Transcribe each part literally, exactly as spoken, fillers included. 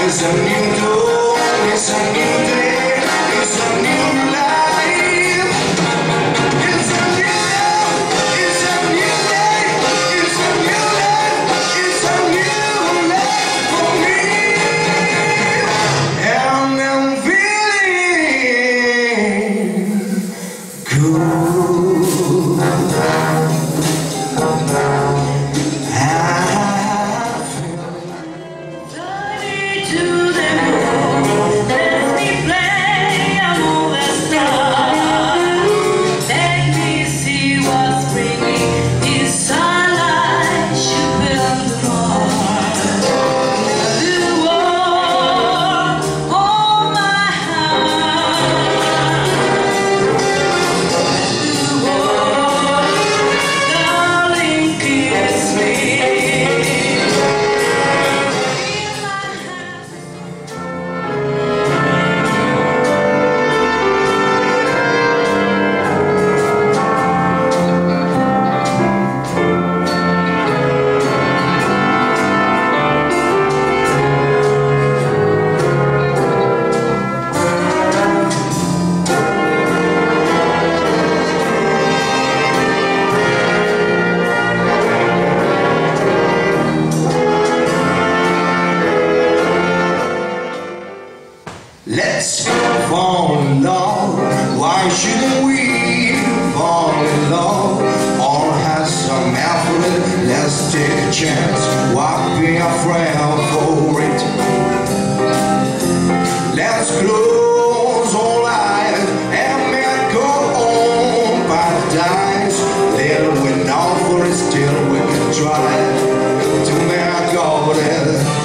It's a new dawn, it's a new day, it's a new life. It's a new dawn, it's a new day, it's a new life, it's a new life for me. And I'm feeling good. Let's fall in love. Why shouldn't we fall in love? All has some effort. Let's take a chance. Why be afraid for it? Let's close all eyes and make our own paradise. Little we know for it, still we can try to make all it.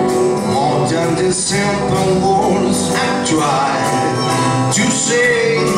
Simple words I try to say.